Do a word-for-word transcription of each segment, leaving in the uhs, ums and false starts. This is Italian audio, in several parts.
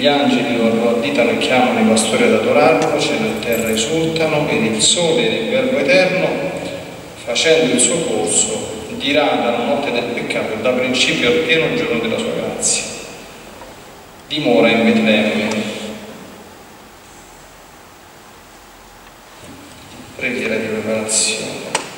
gli angeli lo additano e chiamano i pastori ad adorarlo, cielo e terra esultano, ed il sole del Verbo eterno, facendo il suo corso, dirà dalla notte del peccato e da principio al pieno giorno della sua grazia. Dimora in Betlemme. Preghiera di preparazione.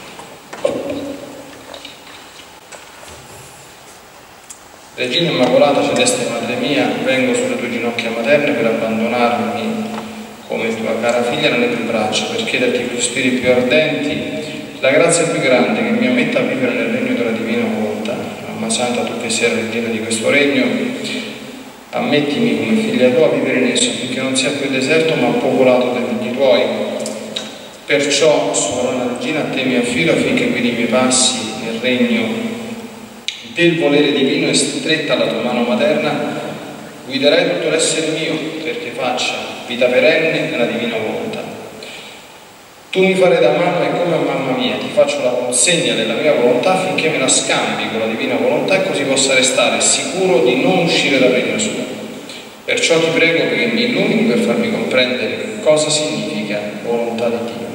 Regina Immacolata, celeste Madre mia, vengo sulle tue ginocchia materne per abbandonarmi come tua cara figlia nelle tue braccia, per chiederti con gli spiriti più ardenti la grazia più grande che mi ammetta a vivere nel regno della divina volontà. Mamma Santa, tu che sei la regina di questo regno, ammettimi come figlia tua a vivere in esso, affinché non sia più deserto ma popolato dai figli tuoi. Perciò, sovrana regina, a te mi affido affinché guidi i miei passi nel regno del volere divino e stretta alla tua mano materna, guiderai tutto l'essere mio perché faccia vita perenne nella divina volontà. Tu mi farai da mamma e come a mamma mia ti faccio la consegna della mia volontà affinché me la scambi con la divina volontà e così possa restare sicuro di non uscire dal regno suo. Perciò ti prego che mi illumini per farmi comprendere cosa significa volontà di Dio.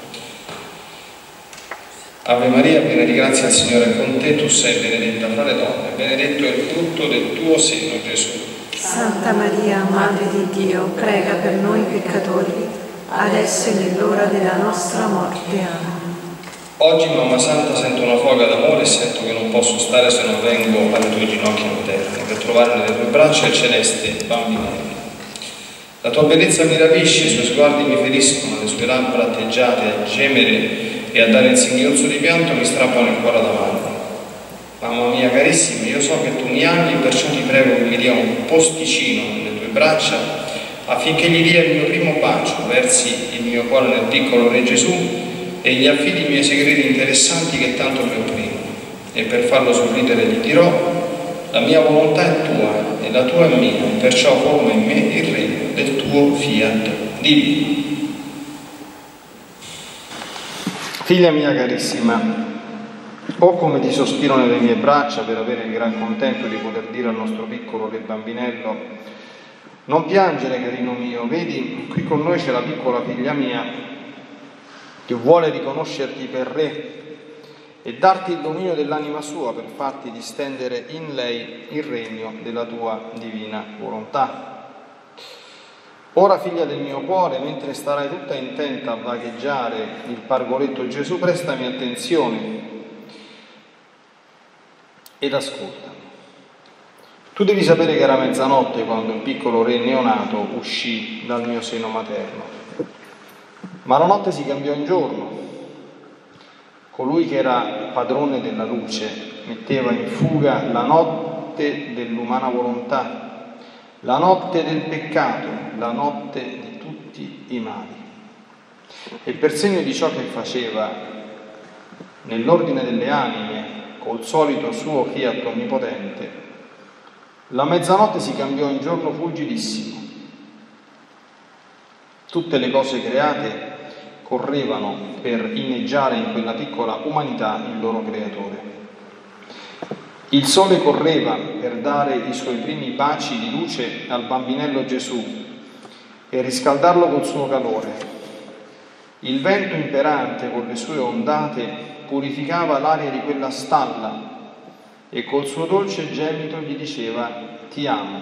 Ave Maria, piena di grazia, il Signore è con te, tu sei benedetta fra le donne, benedetto è il frutto del tuo seno, Gesù. Santa Maria, Madre di Dio, prega per noi peccatori, adesso e nell'ora della nostra morte. Amen. Oggi, Mamma Santa, sento una foga d'amore e sento che non posso stare se non vengo alle tue ginocchia materne, per trovare nelle tue braccia il celeste bambinello. La tua bellezza mi rapisce, i suoi sguardi mi feriscono, le sue labbra atteggiate a gemere e a dare il singhiozzo di pianto mi strappano il cuore ad amarlo. Mamma mia carissima, io so che tu mi ami, perciò ti prego che mi dia un posticino nelle tue braccia affinché gli dia il mio primo bacio, versi il mio cuore nel piccolo Re Gesù e gli affidi i miei segreti interessanti che tanto mi opprimono. E per farlo sorridere gli dirò: la mia volontà è tua e la tua è mia, perciò forma in me il regno del tuo fiat divino. Figlia mia carissima, o come ti sospiro nelle mie braccia per avere il gran contento di poter dire al nostro piccolo Re bambinello: non piangere, carino mio, vedi, qui con noi c'è la piccola figlia mia che vuole riconoscerti per Re e darti il dominio dell'anima sua per farti distendere in lei il regno della tua divina volontà. Ora, figlia del mio cuore, mentre starai tutta intenta a vagheggiare il pargoletto Gesù, prestami attenzione ed ascoltami. Tu devi sapere che era mezzanotte quando il piccolo Re neonato uscì dal mio seno materno. Ma la notte si cambiò in giorno. Colui che era padrone della luce metteva in fuga la notte dell'umana volontà, la notte del peccato, la notte di tutti i mali. E per segno di ciò che faceva nell'ordine delle anime, col solito suo fiat onnipotente, la mezzanotte si cambiò in giorno fulgidissimo. Tutte le cose create correvano per inneggiare in quella piccola umanità il loro creatore. Il sole correva per dare i suoi primi baci di luce al bambinello Gesù e riscaldarlo col suo calore. Il vento imperante con le sue ondate purificava l'aria di quella stalla e col suo dolce gemito gli diceva: ti amo.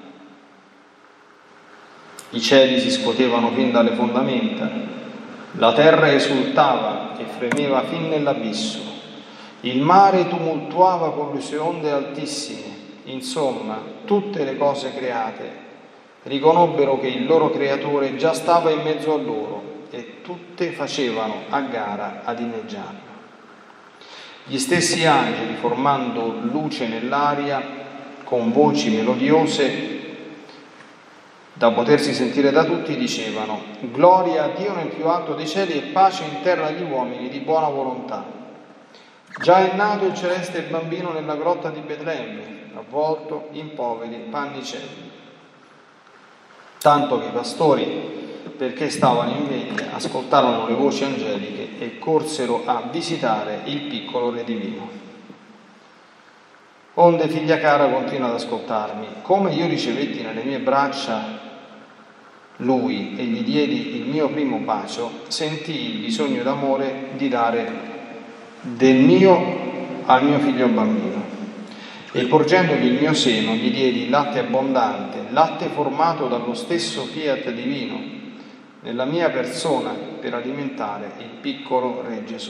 I cieli si scuotevano fin dalle fondamenta, la terra esultava e fremeva fin nell'abisso. Il mare tumultuava con le sue onde altissime. Insomma, tutte le cose create riconobbero che il loro creatore già stava in mezzo a loro e tutte facevano a gara ad inneggiarlo. Gli stessi angeli, formando luce nell'aria, con voci melodiose da potersi sentire da tutti, dicevano: gloria a Dio nel più alto dei cieli e pace in terra agli uomini di buona volontà. Già è nato il celeste bambino nella grotta di Betlemme, avvolto in poveri pannicelli. Tanto che i pastori, perché stavano in veglia, ascoltarono le voci angeliche e corsero a visitare il piccolo Re divino. Onde, figlia cara, continua ad ascoltarmi. Come io ricevetti nelle mie braccia lui e gli diedi il mio primo bacio, sentii il bisogno d'amore di dare del mio al mio figlio bambino. E porgendogli il mio seno gli diedi latte abbondante, latte formato dallo stesso fiat divino, nella mia persona, per alimentare il piccolo Re Gesù.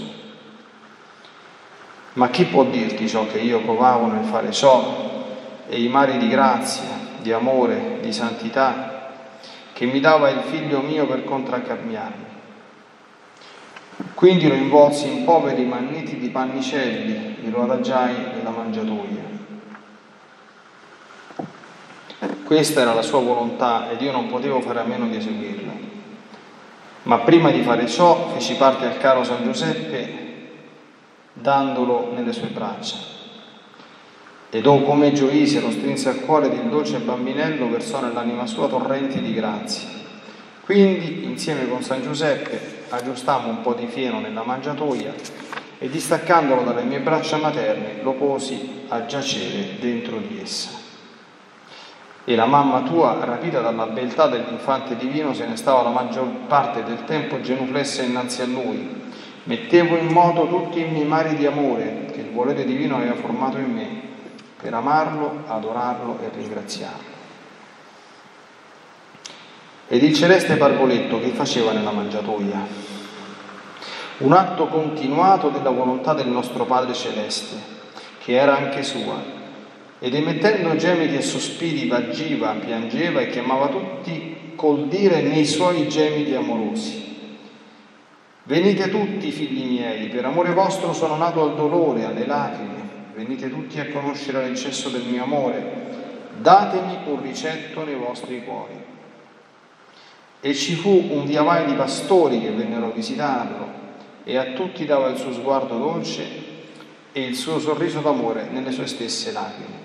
Ma chi può dirti ciò che io provavo nel fare ciò, e i mari di grazia, di amore, di santità, che mi dava il figlio mio per contraccambiarmi? Quindi lo involsi in poveri ma nitidi pannicelli e lo adagiai nella mangiatoia. Questa era la sua volontà ed io non potevo fare a meno di eseguirla. Ma prima di fare ciò feci parte al caro San Giuseppe dandolo nelle sue braccia. E dopo come gioise lo strinse al cuore ed il dolce bambinello versò nell'anima sua torrenti di grazia. Quindi insieme con San Giuseppe aggiustammo un po' di fieno nella mangiatoia e distaccandolo dalle mie braccia materne lo posi a giacere dentro di essa. E la mamma tua, rapita dalla beltà dell'infante divino, se ne stava la maggior parte del tempo genuflessa innanzi a lui. Mettevo in moto tutti i miei mari di amore che il volere divino aveva formato in me, per amarlo, adorarlo e ringraziarlo. Ed il celeste pargoletto che faceva nella mangiatoia? Un atto continuato della volontà del nostro Padre Celeste, che era anche sua, ed emettendo gemiti e sospiri vaggiva, piangeva e chiamava tutti col dire nei suoi gemiti amorosi: venite tutti, figli miei, per amore vostro sono nato al dolore, alle lacrime, venite tutti a conoscere l'eccesso del mio amore, datemi un ricetto nei vostri cuori. E ci fu un viavai di pastori che vennero a visitarlo, e a tutti dava il suo sguardo dolce e il suo sorriso d'amore nelle sue stesse lacrime.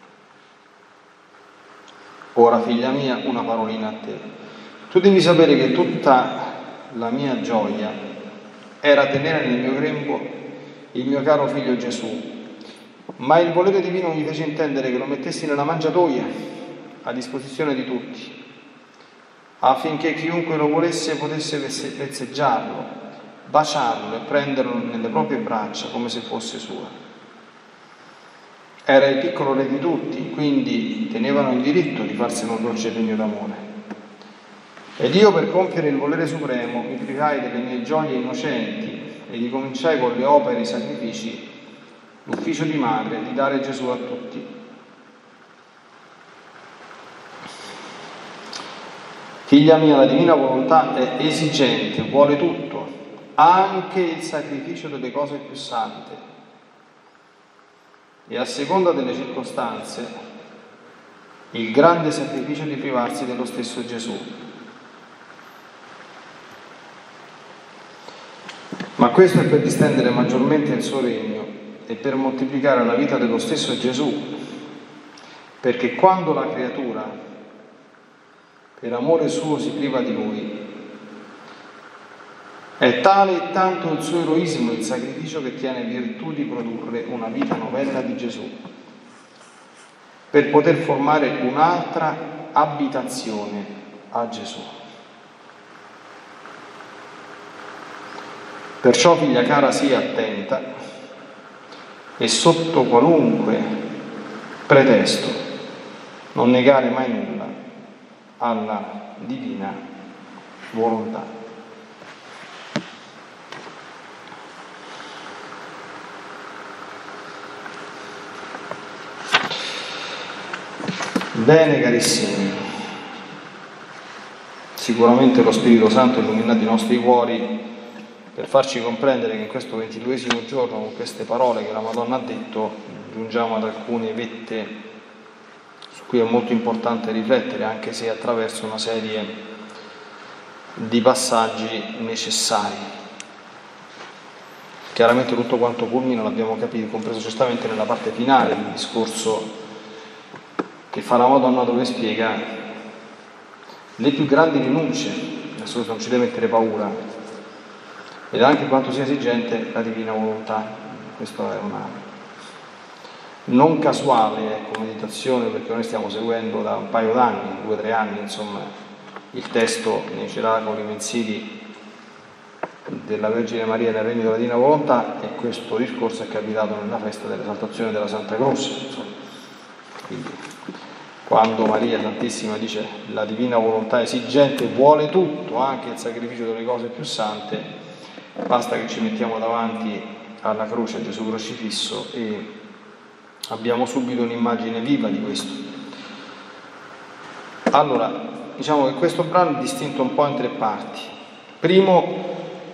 Ora, figlia mia, una parolina a te. Tu devi sapere che tutta la mia gioia era tenere nel mio grembo il mio caro figlio Gesù, ma il volere divino mi fece intendere che lo mettessi nella mangiatoia a disposizione di tutti, affinché chiunque lo volesse potesse vezzeggiarlo, baciarlo e prenderlo nelle proprie braccia come se fosse sua. Era il piccolo re di tutti, quindi tenevano il diritto di farsene un dolce regno d'amore. Ed io, per compiere il volere supremo, mi privai delle mie gioie innocenti e ricominciai con le opere e i sacrifici l'ufficio di madre di dare Gesù a tutti. Figlia mia, la divina volontà è esigente, vuole tutto, anche il sacrificio delle cose più sante. E a seconda delle circostanze, il grande sacrificio di privarsi dello stesso Gesù. Ma questo è per distendere maggiormente il suo regno e per moltiplicare la vita dello stesso Gesù, perché quando la creatura, per amore suo, si priva di lui, è tale e tanto il suo eroismo, il sacrificio, che tiene virtù di produrre una vita novella di Gesù, per poter formare un'altra abitazione a Gesù. Perciò, figlia cara, sii attenta e sotto qualunque pretesto non negare mai nulla alla divina volontà. Bene, carissimi, sicuramente lo Spirito Santo ha illuminato i nostri cuori per farci comprendere che in questo ventiduesimo giorno, con queste parole che la Madonna ha detto, giungiamo ad alcune vette su cui è molto importante riflettere, anche se attraverso una serie di passaggi necessari. Chiaramente tutto quanto culmina l'abbiamo capito, compreso giustamente nella parte finale del discorso che fa la Madonna, dove spiega le più grandi rinunce, adesso non ci deve mettere paura, ed anche quanto sia esigente la divina volontà. Questa è una, non casuale, ecco, meditazione, perché noi stiamo seguendo da un paio d'anni, due o tre anni, insomma, il testo nei Cenacoli mensili della Vergine Maria nel Regno della Divina Volontà, e questo discorso è capitato nella festa dell'esaltazione della Santa Croce, insomma. Quindi quando Maria Santissima dice la Divina Volontà esigente vuole tutto, anche il sacrificio delle cose più sante, basta che ci mettiamo davanti alla croce, a Gesù crocifisso, e abbiamo subito un'immagine viva di questo. Allora, diciamo che questo brano è distinto un po' in tre parti. Primo,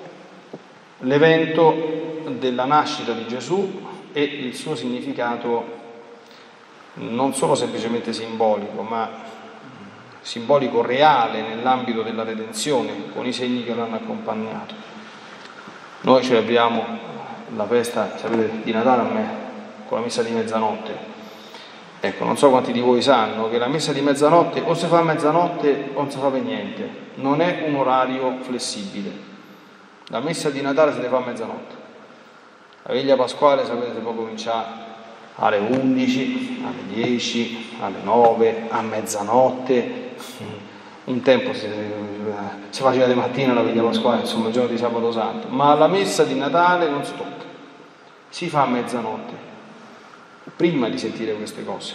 l'evento della nascita di Gesù e il suo significato non solo semplicemente simbolico, ma simbolico reale nell'ambito della redenzione, con i segni che l'hanno accompagnato. Noi celebriamo la festa, sapete, di Natale, a me, con la messa di mezzanotte. Ecco, non so quanti di voi sanno che la messa di mezzanotte o si fa a mezzanotte o non si fa per niente, non è un orario flessibile. La messa di Natale si deve fare a mezzanotte. La veglia pasquale, sapete, si può cominciare alle undici, alle dieci, alle nove, a mezzanotte. Un tempo si, si faceva di mattina la veglia pasquale, insomma il giorno di sabato santo, ma la messa di Natale non si tocca, si fa a mezzanotte, prima di sentire queste cose.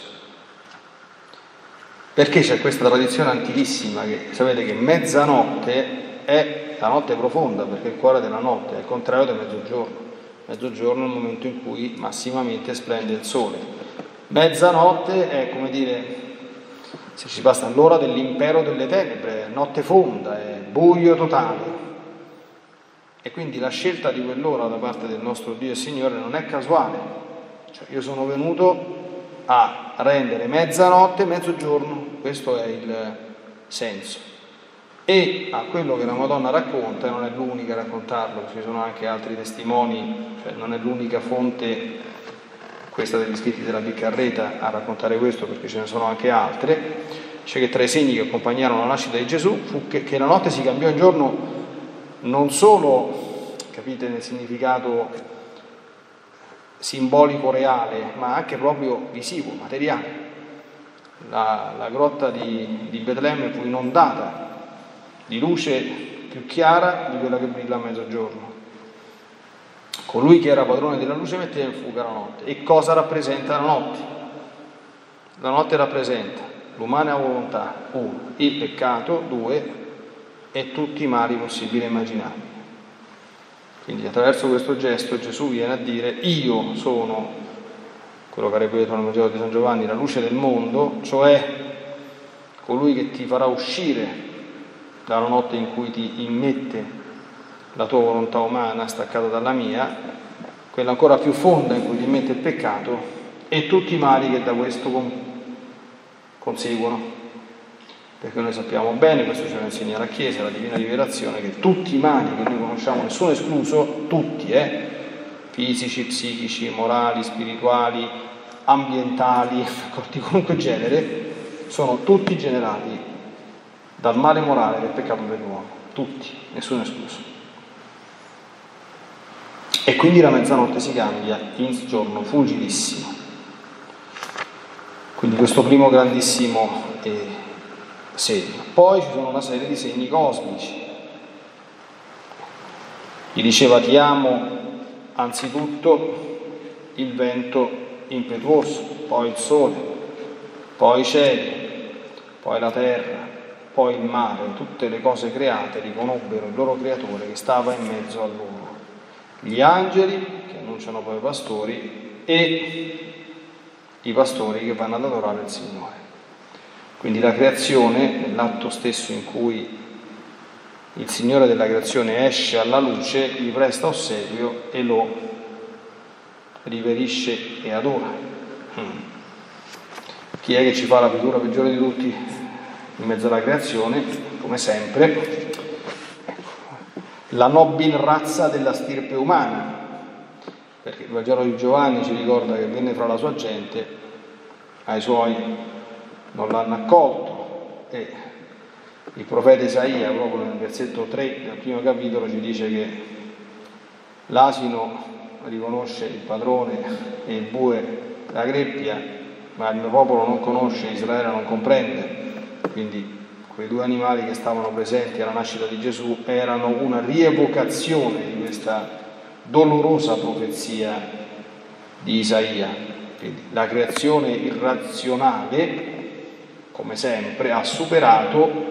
Perché c'è questa tradizione antichissima che sapete che mezzanotte è la notte profonda, perché il cuore della notte è il contrario del mezzogiorno. Mezzogiorno è il momento in cui massimamente splende il sole. Mezzanotte è, come dire, se ci passa l'ora dell'impero delle tenebre, notte fonda, è buio totale. E quindi la scelta di quell'ora da parte del nostro Dio e Signore non è casuale. Cioè, io sono venuto a rendere mezzanotte mezzogiorno, questo è il senso. E a quello che la Madonna racconta, e non è l'unica a raccontarlo, ci sono anche altri testimoni, cioè non è l'unica fonte, questa degli scritti della Piccarreta, a raccontare questo, perché ce ne sono anche altre. C'è che tra i segni che accompagnarono la nascita di Gesù fu che, che la notte si cambiò in giorno, non solo, capite, nel significato simbolico reale, ma anche proprio visivo, materiale. La, la grotta di, di Betlemme fu inondata di luce più chiara di quella che brilla a mezzogiorno. Colui che era padrone della luce metteva in fuga la notte. E cosa rappresenta la notte? La notte rappresenta l'umana volontà, uno, il peccato, due, e tutti i mali possibili e immaginabili. Quindi attraverso questo gesto Gesù viene a dire: io sono, quello che avrebbe detto nel Vangelo di San Giovanni, la luce del mondo, cioè colui che ti farà uscire dalla notte in cui ti immette la tua volontà umana staccata dalla mia, quella ancora più fonda in cui ti immette il peccato e tutti i mali che da questo conseguono. Perché noi sappiamo bene, questo ce lo insegna la Chiesa, la Divina Rivelazione, che tutti i mali che noi conosciamo, nessuno escluso, tutti, eh, fisici, psichici, morali, spirituali, ambientali, di qualunque genere, sono tutti generati dal male morale del peccato dell'uomo, tutti, nessuno escluso. E quindi la mezzanotte si cambia in giorno fulgidissimo. Quindi questo primo grandissimo eh, segno. Poi ci sono una serie di segni cosmici. Gli diceva: ti amo anzitutto il vento impetuoso, poi il sole, poi i cieli, poi la terra, poi il mare. Tutte le cose create riconobbero il loro creatore che stava in mezzo a loro. Gli angeli che annunciano poi i pastori e i pastori che vanno ad adorare il Signore. Quindi la creazione, nell'atto stesso in cui il Signore della creazione esce alla luce, gli presta ossequio e lo riverisce e adora. Chi è che ci fa la figura peggiore di tutti in mezzo alla creazione? Come sempre, la nobile razza della stirpe umana, perché il Vangelo di Giovanni ci ricorda che venne fra la sua gente, ai suoi non l'hanno accolto, e il profeta Isaia proprio nel versetto tre del primo capitolo ci dice che l'asino riconosce il padrone e il bue la greppia, ma il mio popolo non conosce, Israele non comprende. Quindi quei due animali che stavano presenti alla nascita di Gesù erano una rievocazione di questa dolorosa profezia di Isaia. Quindi la creazione irrazionale, come sempre, ha superato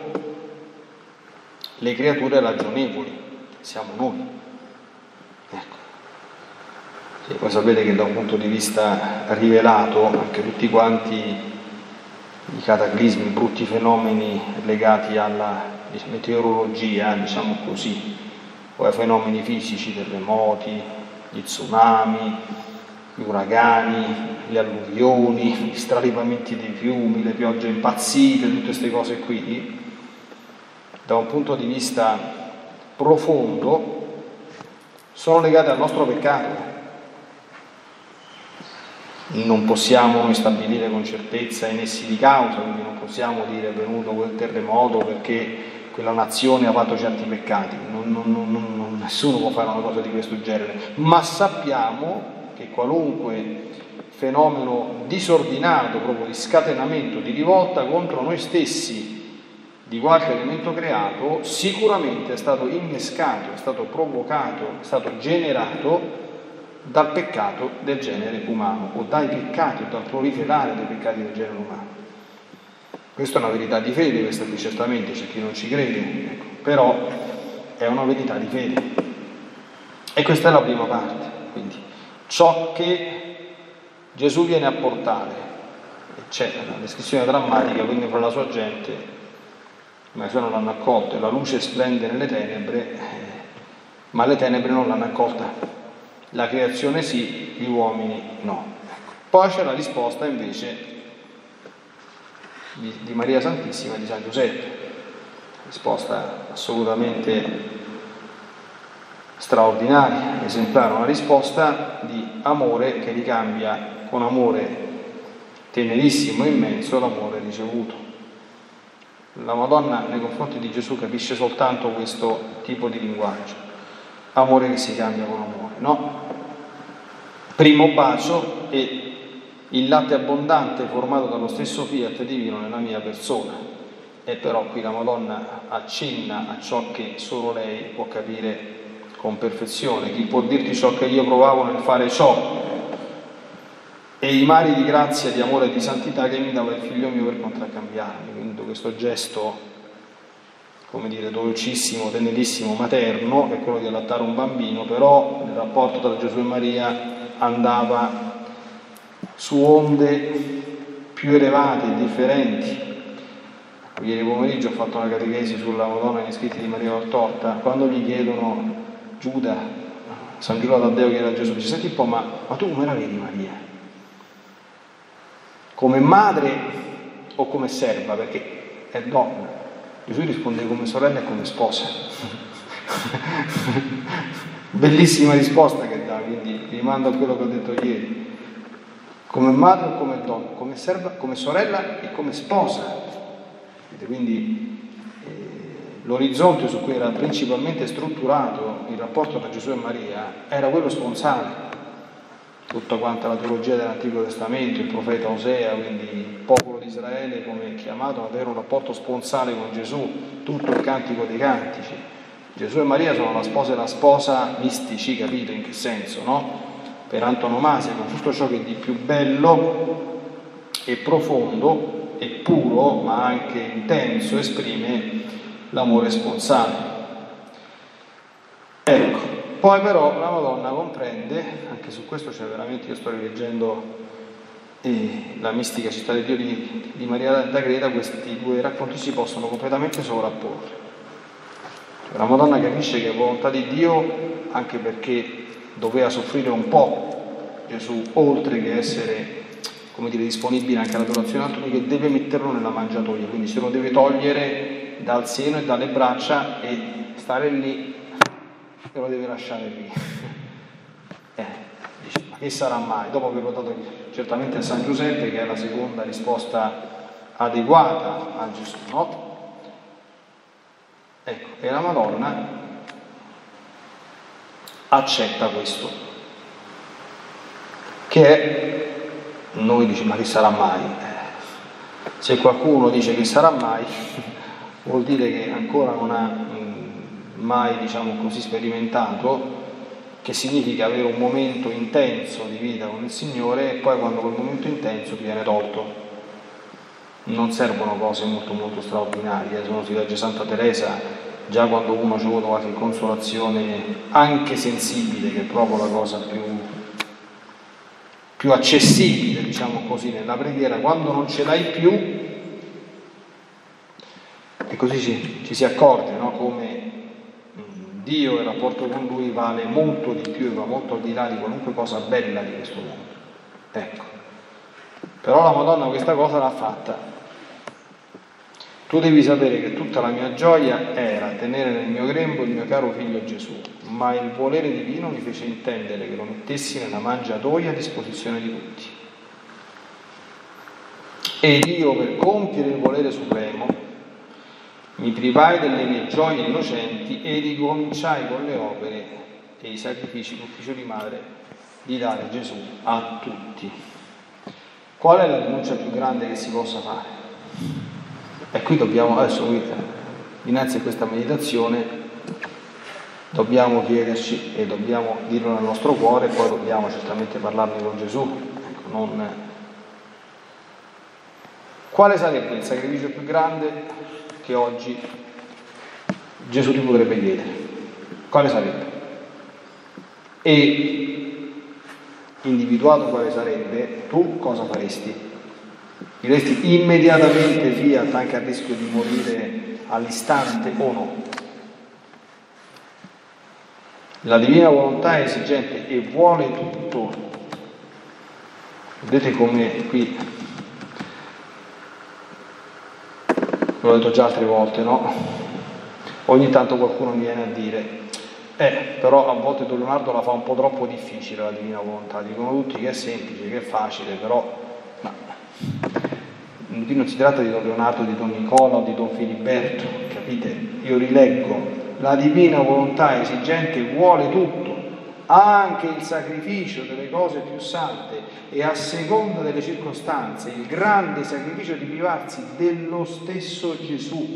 le creature ragionevoli, siamo noi. Ecco. Sì, poi sapete che da un punto di vista rivelato, anche tutti quanti i cataclismi, i brutti fenomeni legati alla meteorologia, diciamo così, o ai fenomeni fisici, terremoti, gli tsunami, gli uragani, le alluvioni, gli straripamenti dei fiumi, le piogge impazzite, tutte queste cose qui, da un punto di vista profondo, sono legate al nostro peccato. Non possiamo noi stabilire con certezza i nessi di causa, quindi non possiamo dire è venuto quel terremoto perché quella nazione ha fatto certi peccati, non, non, non, non, nessuno può fare una cosa di questo genere, ma sappiamo che qualunque fenomeno disordinato, proprio di scatenamento, di rivolta contro noi stessi di qualche elemento creato, sicuramente è stato innescato, è stato provocato, è stato generato dal peccato del genere umano, o dai peccati, o dal proliferare dei peccati del genere umano. Questa è una verità di fede, questa qui certamente c'è chi non ci crede, ecco, però è una verità di fede. E questa è la prima parte, quindi ciò che Gesù viene a portare, e c'è una descrizione drammatica, quindi fra la sua gente, ma se non l'hanno accolto, e la luce splende nelle tenebre, eh, ma le tenebre non l'hanno accolta. La creazione sì, gli uomini no. Ecco. Poi c'è la risposta invece di, di Maria Santissima e di San Giuseppe, risposta assolutamente straordinaria, esemplare, una risposta di amore che ricambia con amore tenerissimo e immenso l'amore ricevuto. La Madonna nei confronti di Gesù capisce soltanto questo tipo di linguaggio, amore che si cambia con amore, no? Primo bacio e il latte abbondante formato dallo stesso fiat divino nella mia persona. E però qui la Madonna accenna a ciò che solo lei può capire con perfezione. Chi può dirti ciò che io provavo nel fare ciò? E i mari di grazia, di amore e di santità che mi dava il figlio mio per contraccambiarmi. Quindi questo gesto, come dire, dolcissimo, tenerissimo, materno, è quello di allattare un bambino, però nel rapporto tra Gesù e Maria andava su onde più elevate e differenti. Ieri pomeriggio ho fatto una catechesi sulla Madonna negli scritti di Maria Valtorta. Quando gli chiedono, Giuda, San Giuda Taddeo chiede a Gesù, dice, senti un po', ma, ma tu come la vedi Maria? Come madre o come serva? Perché è donna. Gesù risponde come sorella e come sposa. Bellissima risposta che dà, quindi rimando a quello che ho detto ieri. Come madre o come donna, come serva, come sorella e come sposa. Quindi eh, l'orizzonte su cui era principalmente strutturato il rapporto tra Gesù e Maria era quello sponsale. Tutta quanta la teologia dell'Antico Testamento, il profeta Osea, quindi il popolo di Israele come è chiamato ad avere un rapporto sponsale con Gesù, tutto il cantico dei cantici. Gesù e Maria sono la sposa e la sposa mistici, capite in che senso, no? Per antonomasia, con tutto ciò che è di più bello e profondo e puro, ma anche intenso, esprime l'amore sponsale. Ecco, poi però la Madonna comprende, anche su questo c'è veramente, io sto rileggendo eh, la mistica città di Dio di, di Maria da Creta, questi due racconti si possono completamente sovrapporre. La Madonna capisce che è volontà di Dio, anche perché doveva soffrire un po' Gesù, oltre che essere, come dire, disponibile anche all'adorazione altrui, che deve metterlo nella mangiatoia, quindi se lo deve togliere dal seno e dalle braccia e stare lì e lo deve lasciare lì. Eh, dice, ma che sarà mai? Dopo averlo dato certamente a San Giuseppe, che è la seconda risposta adeguata a Gesù, no? Ecco, e la Madonna accetta questo, che è noi diciamo ma che sarà mai? Se qualcuno dice che sarà mai, vuol dire che ancora non ha mh, mai, diciamo così, sperimentato, che significa avere un momento intenso di vita con il Signore e poi quando quel momento intenso ti viene tolto. Non servono cose molto molto straordinarie, se uno si legge Santa Teresa, già quando uno ci vuole qualche consolazione anche sensibile, che è proprio la cosa più, più accessibile, diciamo così, nella preghiera, quando non ce l'hai più, e così ci, ci si accorge, no? Come Dio e il rapporto con Lui vale molto di più e va molto al di là di qualunque cosa bella di questo mondo. Ecco. Però la Madonna questa cosa l'ha fatta. Tu devi sapere che tutta la mia gioia era tenere nel mio grembo il mio caro figlio Gesù, ma il volere divino mi fece intendere che lo mettessi nella mangiatoia a disposizione di tutti. Ed io, per compiere il volere supremo, mi privai delle mie gioie innocenti e ricominciai con le opere e i sacrifici d'ufficio di madre di dare Gesù a tutti. Qual è la rinuncia più grande che si possa fare? E qui dobbiamo, adesso qui, dinanzi a questa meditazione, dobbiamo chiederci e dobbiamo dirlo nel nostro cuore e poi dobbiamo certamente parlarne con Gesù. Ecco, non... Quale sarebbe il sacrificio più grande che oggi Gesù ti potrebbe chiedere? Quale sarebbe? E individuato quale sarebbe, tu cosa faresti? Diresti immediatamente fiat anche a rischio di morire all'istante o no? La divina volontà è esigente e vuole tutto. Vedete come qui, l'ho detto già altre volte, no? Ogni tanto qualcuno mi viene a dire eh, però a volte Don Leonardo la fa un po' troppo difficile la divina volontà, dicono tutti che è semplice, che è facile, però no. Qui non si tratta di Don Leonardo, di Don Nicola o di Don Filiberto, capite? Io rileggo, la divina volontà esigente vuole tutto, anche il sacrificio delle cose più sante e a seconda delle circostanze, il grande sacrificio di privarsi dello stesso Gesù.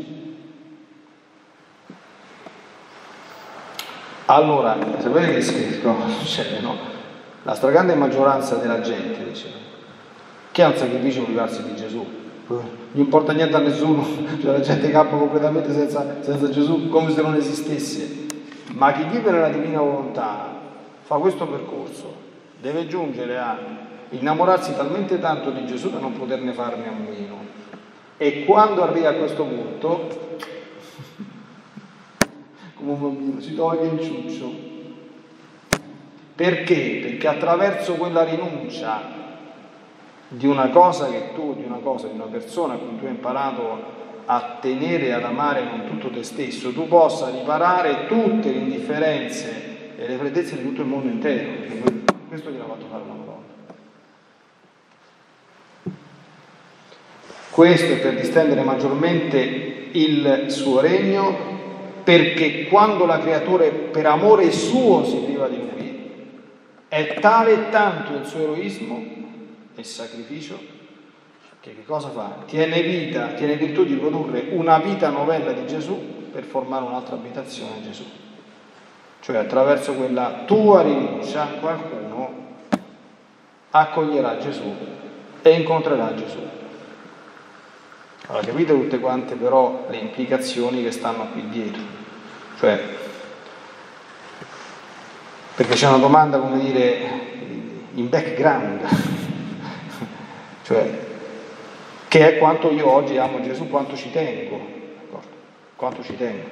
Non sapete che succede, no? La stragrande maggioranza della gente dice che è un sacrificio privarsi di Gesù. Non importa niente a nessuno, cioè la gente campa completamente senza, senza Gesù come se non esistesse. Ma chi vive nella divina volontà fa questo percorso, deve giungere a innamorarsi talmente tanto di Gesù da non poterne farne a meno. E quando arriva a questo punto, come un bambino, si toglie il ciuccio. Perché? Perché attraverso quella rinuncia di una cosa che tu, di una cosa, di una persona a cui tu hai imparato a tenere e ad amare con tutto te stesso, tu possa riparare tutte le indifferenze e le freddezze di tutto il mondo intero, perché questo gliel'ha fatto fare una Madonna. Questo è per distendere maggiormente il suo regno, perché quando la creatura per amore suo si priva di lui, è tale e tanto il suo eroismo e sacrificio che che cosa fa? Tiene vita, tiene virtù di produrre una vita novella di Gesù per formare un'altra abitazione a Gesù. Cioè attraverso quella tua rinuncia qualcuno accoglierà Gesù e incontrerà Gesù. Allora capite tutte quante però le implicazioni che stanno qui dietro. Cioè, perché c'è una domanda, come dire, in background, cioè, che è quanto io oggi amo Gesù, quanto ci tengo, d'accordo? Quanto ci tengo.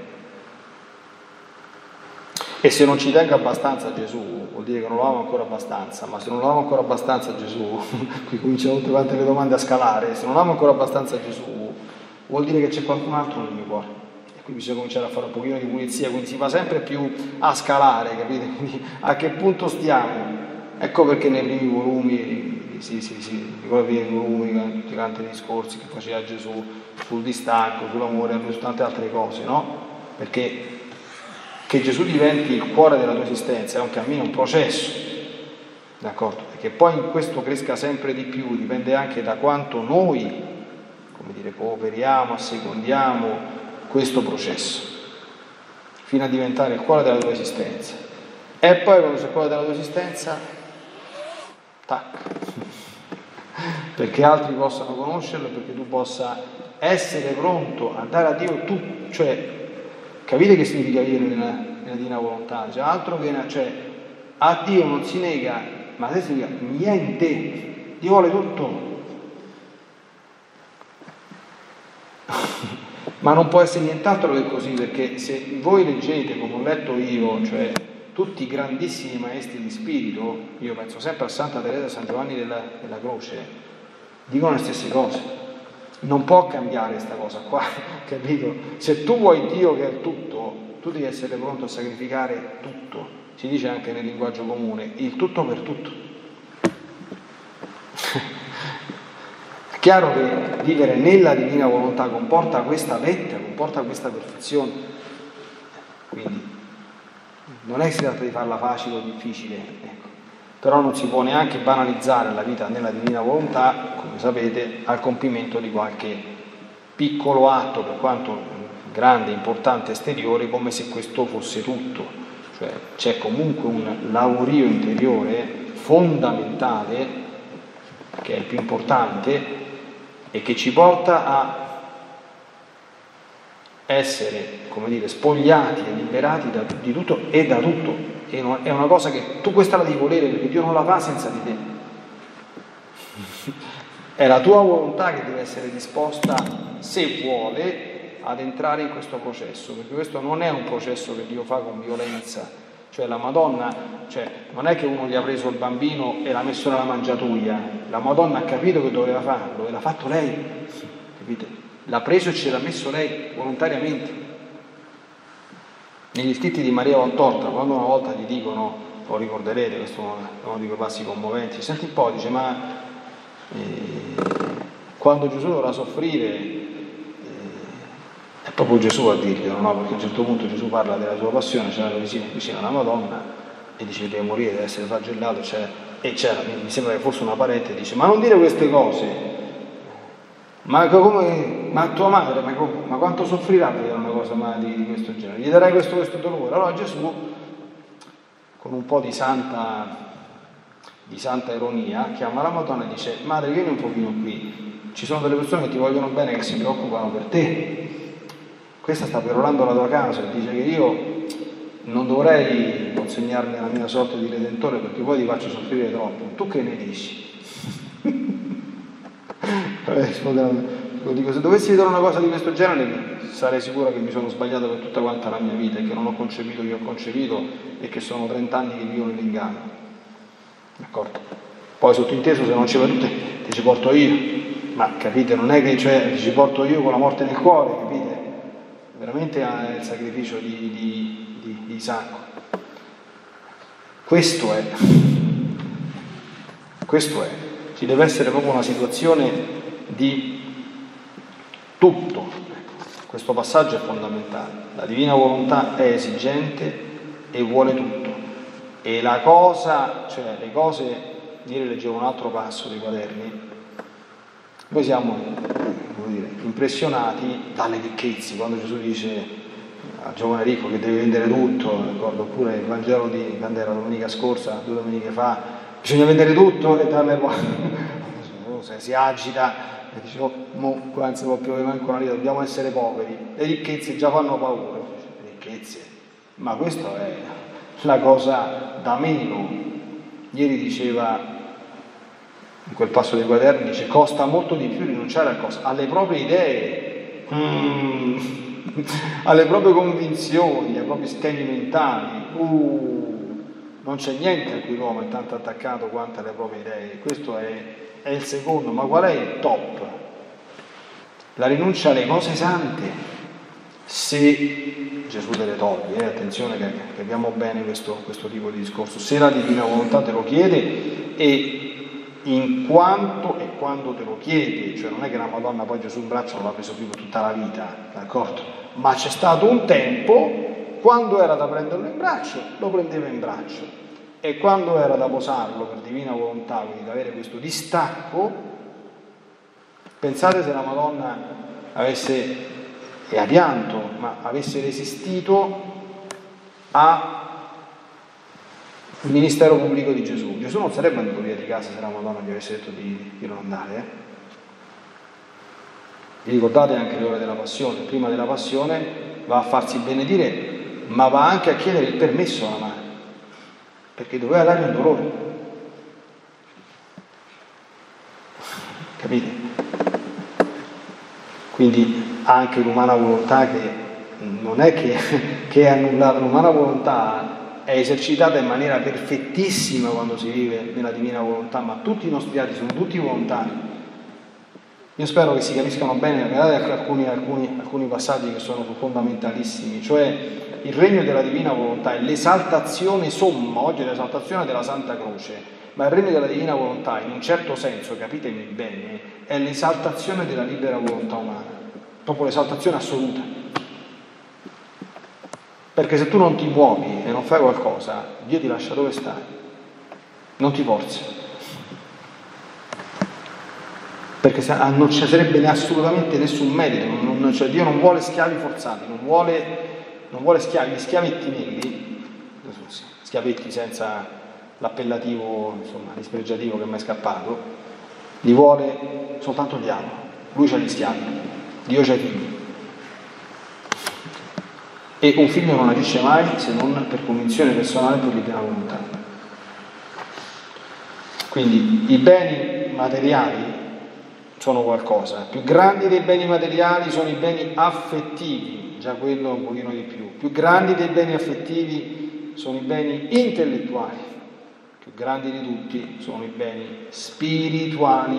E se non ci tengo abbastanza a Gesù, vuol dire che non lo amo ancora abbastanza, ma se non lo amo ancora abbastanza a Gesù, qui cominciano tutte quante le domande a scalare, se non amo ancora abbastanza a Gesù, vuol dire che c'è qualcun altro nel mio cuore. E qui bisogna cominciare a fare un pochino di pulizia, quindi si va sempre più a scalare, capite? Quindi a che punto stiamo? Ecco perché nei primi volumi, sì, sì, sì, ricordo i primi volumi, tutti quanti i discorsi che faceva Gesù sul distacco, sull'amore e su tante altre cose, no? Perché che Gesù diventi il cuore della tua esistenza è un cammino, un processo, d'accordo? che poi in questo cresca sempre di più dipende anche da quanto noi, come dire, cooperiamo, assecondiamo questo processo, fino a diventare il cuore della tua esistenza. E poi quando sei il cuore della tua esistenza, tac, perché altri possano conoscerlo, perché tu possa essere pronto a dare a Dio tutto, cioè, capite che significa vivere nella, nella divina volontà? Cioè, altro che, cioè, a Dio non si nega, ma adesso significa niente, Dio vuole tutto. Ma non può essere nient'altro che così, perché se voi leggete, come ho letto io, cioè tutti i grandissimi maestri di spirito, io penso sempre a Santa Teresa e San Giovanni della, della Croce, dicono le stesse cose. Non può cambiare questa cosa qua, capito? Se tu vuoi Dio che è il tutto, tu devi essere pronto a sacrificare tutto. Si dice anche nel linguaggio comune, il tutto per tutto. È chiaro che vivere nella divina volontà comporta questa vetta, comporta questa perfezione. Quindi non è che si tratta di farla facile o difficile, ecco. Però non si può neanche banalizzare la vita nella divina volontà, come sapete, al compimento di qualche piccolo atto, per quanto grande, importante, esteriore, come se questo fosse tutto. Cioè c'è comunque un lavorio interiore fondamentale, che è il più importante, e che ci porta a essere, come dire, spogliati e liberati da, di tutto e da tutto. E non, è una cosa che tu questa la devi volere, perché Dio non la fa senza di te. È la tua volontà che deve essere disposta, se vuole, ad entrare in questo processo, perché questo non è un processo che Dio fa con violenza. Cioè la Madonna, cioè, non è che uno gli ha preso il bambino e l'ha messo nella mangiatoia, la Madonna ha capito che doveva farlo e l'ha fatto lei, capite? L'ha preso e ce l'ha messo lei volontariamente. Negli scritti di Maria Valtorta, quando una volta gli dicono, lo ricorderete, questo è uno di quei passi commoventi, senti un po', dice, ma eh, quando Gesù dovrà soffrire, eh, è proprio Gesù a dirglielo, no? Perché a un certo punto Gesù parla della sua passione, c'era vicino, vicino alla Madonna, e dice che deve morire, deve essere flagellato, cioè, e c'era, mi sembra che fosse una parete, dice, ma non dire queste cose. Ma, come, ma tua madre, ma, ma quanto soffrirà per una cosa di, di questo genere? Gli darai questo, questo dolore? Allora Gesù, con un po' di santa, di santa ironia, chiama la Madonna e dice, madre, vieni un pochino qui, ci sono delle persone che ti vogliono bene, che si preoccupano per te. Questa sta perorando la tua causa e dice che io non dovrei consegnarmi alla mia sorte di redentore perché poi ti faccio soffrire troppo. Tu che ne dici? Lo dico, se dovessi vedere una cosa di questo genere sarei sicuro che mi sono sbagliato per tutta quanta la mia vita e che non ho concepito che ho concepito e che sono trent'anni che vivo nell'inganno, d'accordo? Poi sottinteso, se non ci va tutte ti ci porto io, ma capite, non è che cioè, ti ci porto io con la morte nel cuore, capite? Veramente è il sacrificio di, di, di, di Isacco. Questo è questo è ci deve essere proprio una situazione di tutto. Questo passaggio è fondamentale. La divina volontà è esigente e vuole tutto. E la cosa, cioè le cose, ieri leggevo un altro passo dei quaderni, noi siamo, come dire, impressionati dalle ricchezze, quando Gesù dice al giovane ricco che deve vendere tutto, ricordo pure il Vangelo di quando era domenica scorsa, due domeniche fa, bisogna vendere tutto e darle se si agita e dice oh, mo, qua non si può più avere manco una lira, dobbiamo essere poveri, le ricchezze già fanno paura. Le ricchezze, ma questa è la cosa da meno. Ieri diceva in quel passo dei quaderni, dice costa molto di più rinunciare a cosa? Alle proprie idee, mm, alle proprie convinzioni, ai propri schemi mentali. Uh, non c'è niente a cui l'uomo è tanto attaccato quanto alle proprie idee. Questo è, è il secondo, ma qual è il top? La rinuncia alle cose sante, se Gesù te le toglie, eh, attenzione che capiamo bene questo, questo tipo di discorso, se la divina volontà te lo chiede e in quanto e quando te lo chiede, cioè non è che la Madonna poi Gesù in braccio non l'ha preso più per tutta la vita, d'accordo? Ma c'è stato un tempo, quando era da prenderlo in braccio, lo prendeva in braccio E quando era da posarlo per divina volontà, quindi da avere questo distacco, pensate se la Madonna avesse, e ha pianto, ma avesse resistito al ministero pubblico di Gesù. Gesù non sarebbe andato via di casa se la Madonna gli avesse detto di, di non andare. Eh? Vi ricordate anche le ore della passione? Prima della passione va a farsi benedire, ma va anche a chiedere il permesso alla madre, perché doveva dargli un dolore. Capite? Quindi anche l'umana volontà, che non è che, che è annullata, l'umana volontà è esercitata in maniera perfettissima quando si vive nella divina volontà, ma tutti i nostri atti sono tutti volontari. Io spero che si capiscano bene, guardate alcuni, alcuni, alcuni passaggi che sono fondamentalissimi, cioè il regno della divina volontà è l'esaltazione somma, oggi è l'esaltazione della Santa Croce, ma il regno della divina volontà in un certo senso, capitemi bene, è l'esaltazione della libera volontà umana, proprio l'esaltazione assoluta. Perché se tu non ti muovi e non fai qualcosa, Dio ti lascia dove stai, non ti forzi. Perché non ci sarebbe assolutamente nessun merito, non, cioè Dio non vuole schiavi forzati, non vuole, non vuole schiavi, gli schiavetti neri, schiavetti senza l'appellativo, insomma, dispregiativo che mi è scappato, li vuole soltanto il diavolo, lui c'ha gli schiavi, Dio c'ha i figli. E un figlio non agisce mai se non per convinzione personale, per libera volontà. Quindi i beni materiali sono qualcosa, più grandi dei beni materiali sono i beni affettivi, già quello un pochino di più, più grandi dei beni affettivi sono i beni intellettuali, più grandi di tutti sono i beni spirituali.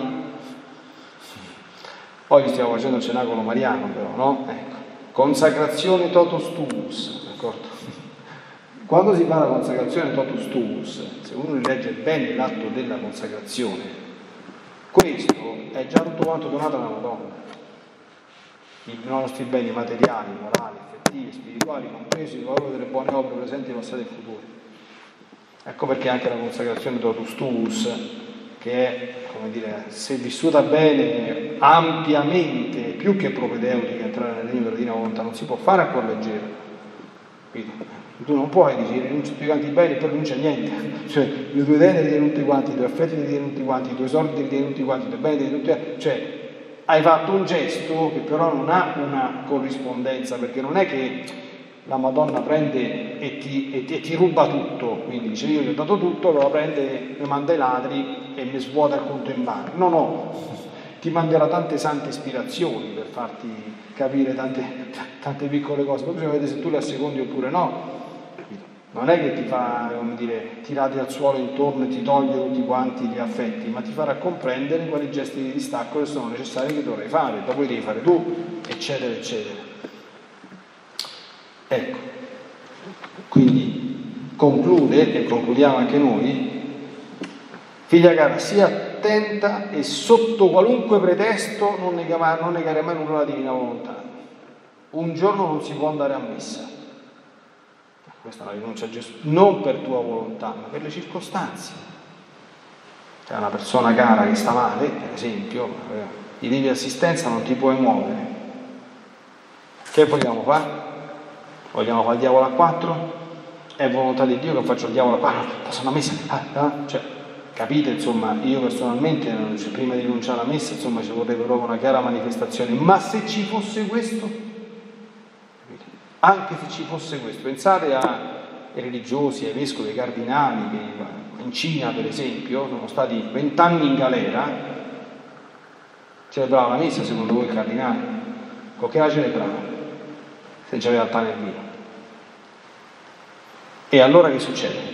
Oggi stiamo facendo il cenacolo mariano però, no? Ecco, consacrazione totus tuus, d'accordo? Quando si fa la consacrazione totus tuus, se uno rilegge bene l'atto della consacrazione, questo è già tutto quanto donato alla Madonna. I nostri beni materiali, morali, affettivi, spirituali, compresi il valore delle buone opere presenti, passate e future. Ecco perché anche la consacrazione totus tuus, che è, come dire, se vissuta bene, ampiamente, più che propedeutica, entrare nel regno della divina volontà, non si può fare a cuor leggero. Quindi, tu non puoi dire rinuncio a tutti quanti i beni e poi non c'è niente, cioè le tue idee li tieni tutti quanti, i tuoi affetti li tieni tutti quanti, i tuoi soldi li tieni tutti quanti, i tuoi beni li tieni tutti quanti, cioè hai fatto un gesto che però non ha una corrispondenza, perché non è che la Madonna prende e ti, e ti, e ti ruba tutto, quindi dice io gli ho dato tutto, allora prende, mi manda i ladri e mi svuota il conto in banca. No, no, ti manderà tante sante ispirazioni per farti capire tante, tante piccole cose, poi bisogna vedere se tu le assecondi oppure no. Non è che ti fa, come dire, tirati al suolo intorno e ti toglie tutti quanti gli affetti, ma ti farà comprendere quali gesti di distacco che sono necessari, che dovrai fare, dopo li devi fare tu, eccetera, eccetera. Ecco, quindi conclude, e concludiamo anche noi, figlia cara, sii attenta e sotto qualunque pretesto non negare, non negare mai nulla alla divina volontà. Un giorno non si può andare a messa. Questa è una rinuncia a Gesù, non per tua volontà, ma per le circostanze. C'è una persona cara che sta male, per esempio, gli devi assistenza, non ti puoi muovere. Che vogliamo fare? Vogliamo fare il diavolo a quattro? È volontà di Dio che faccio il diavolo a quattro? Passo una messa? Ah, ah. Cioè, capite, insomma, io personalmente, cioè, prima di rinunciare alla messa, insomma, ci vorrebbe proprio una chiara manifestazione. Ma se ci fosse questo? Anche se ci fosse questo, pensate ai religiosi, ai vescovi, ai cardinali che in Cina per esempio sono stati vent'anni in galera, celebrava la messa secondo voi il cardinale? Con che la celebrava? Se c'aveva il pane e il vino. E allora che succede?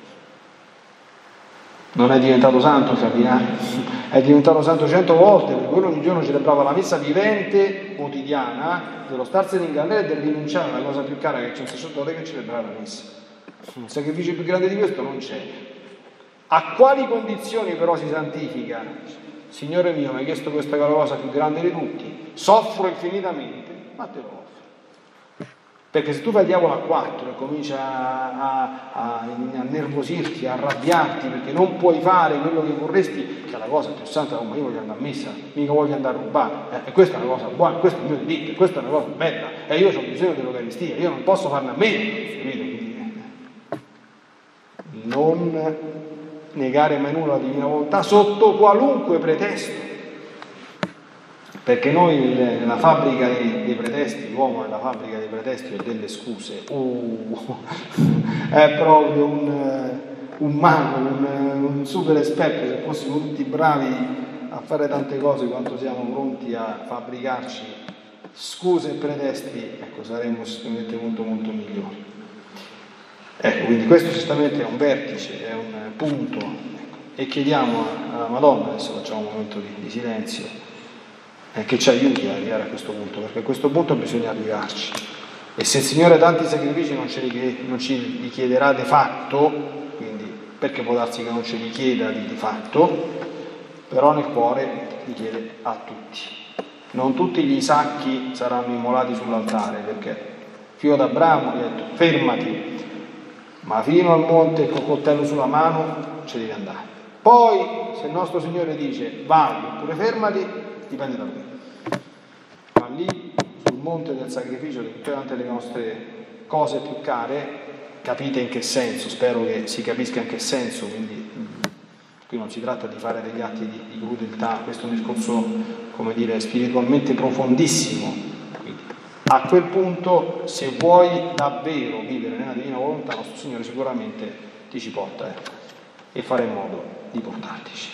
Non è diventato santo il cardinale? È diventato santo cento volte, perché quello ogni giorno celebrava la messa vivente, quotidiana, dello starsene in galera e del rinunciare alla cosa più cara che c'è un sacerdote, che celebrare la messa. Un sacrificio più grande di questo non c'è. A quali condizioni però si santifica? Signore mio, mi hai chiesto questa cosa più grande di tutti, soffro infinitamente, ma te lo offro. Perché se tu fai diavolo a quattro e cominci a, a, a, a nervosirti, a arrabbiarti perché non puoi fare quello che vorresti, che è la cosa più santa, come io voglio andare a messa, mica voglio andare a rubare, eh, e questa è una cosa buona, questo è il mio diritto, questa è una cosa bella, e io ho bisogno dell'Eucaristia, io non posso farne a meno, capito? Quindi, non negare mai nulla alla divina volontà sotto qualunque pretesto. Perché noi nella fabbrica dei, dei pretesti, l'uomo nella fabbrica dei pretesti o delle scuse, uh, è proprio un, un mago, un, un super esperto. Se fossimo tutti bravi a fare tante cose quanto siamo pronti a fabbricarci scuse e pretesti, ecco, saremmo sicuramente molto molto migliori. Ecco, quindi questo certamente è un vertice, è un punto, ecco, e chiediamo alla Madonna, adesso facciamo un momento di, di silenzio, Eh, che ci aiuti ad arrivare a questo punto, perché a questo punto bisogna arrivarci. E se il Signore tanti sacrifici non, ce li, non ci li chiederà di fatto, quindi perché può darsi che non ce li chieda di, di fatto, però nel cuore li chiede a tutti. Non tutti gli Isacchi saranno immolati sull'altare, perché figlio d'Abramo gli ha detto fermati, ma fino al monte col coltello sulla mano ci devi andare. Poi se il nostro Signore dice vai oppure fermati, dipende da lui. Ma lì sul monte del sacrificio di tutte quante le nostre cose più care, capite in che senso, spero che si capisca in che senso, quindi qui non si tratta di fare degli atti di, di crudeltà, questo è un discorso, come dire, spiritualmente profondissimo. Quindi, a quel punto, se vuoi davvero vivere nella divina volontà, il nostro Signore sicuramente ti ci porta eh, e farà in modo di portartici.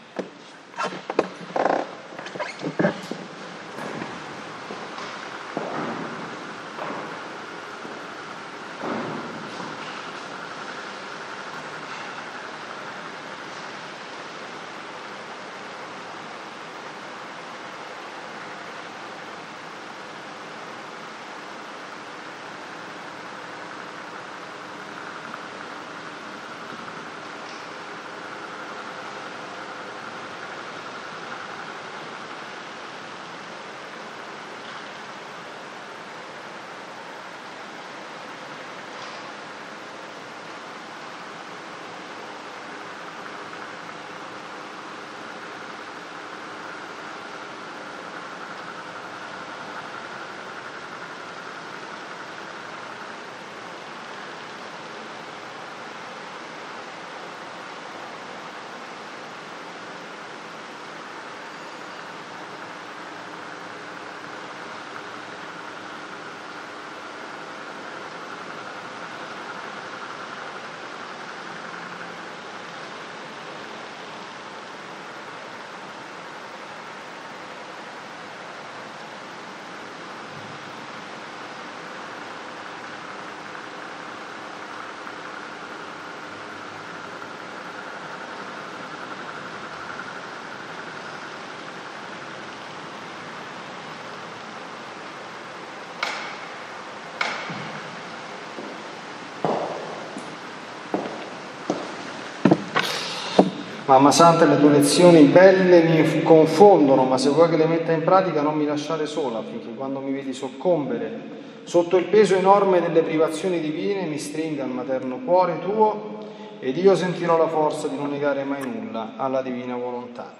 Mamma Santa, le tue lezioni belle mi confondono, ma se vuoi che le metta in pratica non mi lasciare sola, affinché quando mi vedi soccombere sotto il peso enorme delle privazioni divine mi stringa al materno cuore tuo ed io sentirò la forza di non negare mai nulla alla divina volontà.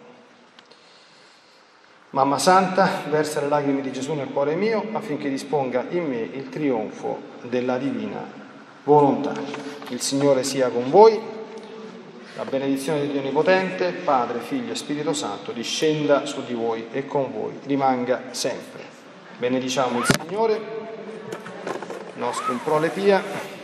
Mamma Santa, versa le lacrime di Gesù nel cuore mio affinché disponga in me il trionfo della divina volontà. Il Signore sia con voi. La benedizione di Dio Onnipotente, Padre, Figlio e Spirito Santo, discenda su di voi e con voi, rimanga sempre. Benediciamo il Signore, nos cum prole pia.